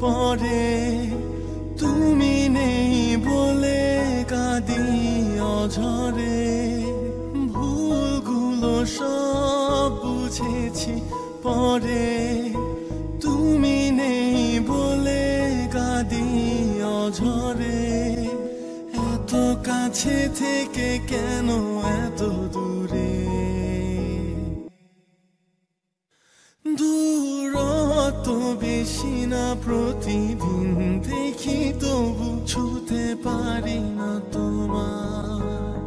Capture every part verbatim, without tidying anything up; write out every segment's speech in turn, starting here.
পরে তুমি নেই বলে কাঁদি অঝরে ভুলগুলো সব বুঝেছি পরে তুমি নেই বলে কাঁদি অঝরে এত কাছে থেকে কেন এত দূরে দূরত্ব বেশি না প্রতিদিন দেখি তবু ছুতে পারি না তোমার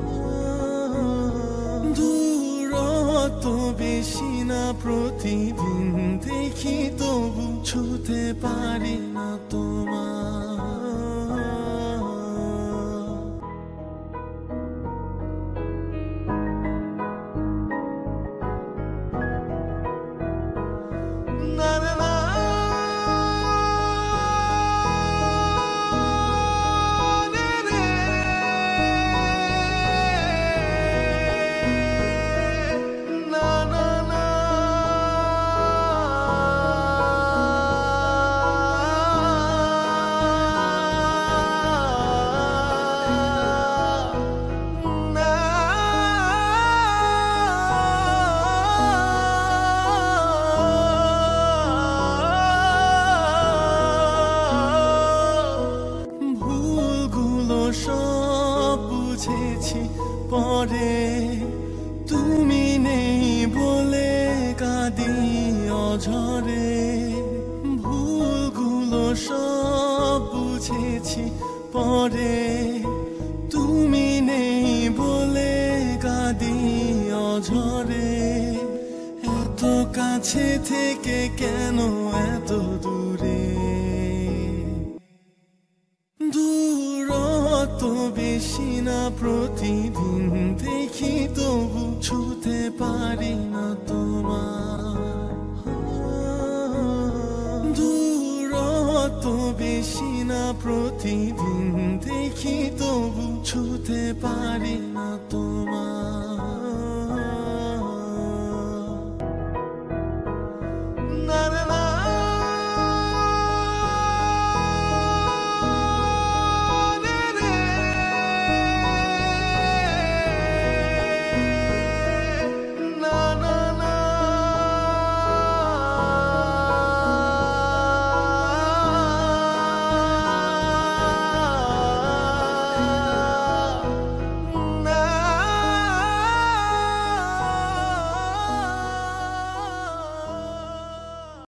দূরত্ব বেশি না প্রতিদিন দেখি তবু ছুতে পারি না তোমার সব বুঝেছি পরে তুমি নেই বলে কাঁদি অঝরে ভুলগুলো সব বুঝেছি পরে তুমি নেই বলে কাঁদি অঝরে এত কাছে থেকে কেন এত দূরে দূরত্ব বেশি না প্রতিদিন দেখি তবু ছুতে পারি না তোমার দূরত্ব বেশি না প্রতিদিন দেখি তবু ছুতে পারি না তোমার